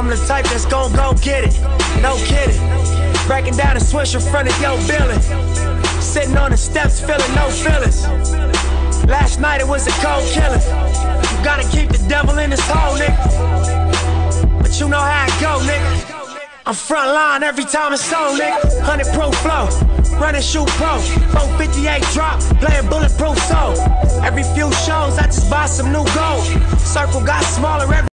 I'm the type that's gon' go get it, no kidding. Breaking down a switch in front of your building. Sitting on the steps feeling no feelings. Last night it was a cold killing. You gotta keep the devil in his hole, nigga. But you know how it go, nigga. I'm front line every time it's on, nigga. 100 proof flow, running shoot pro. 458 drop, playing bulletproof soul. Every few shows I just buy some new gold. Circle got smaller every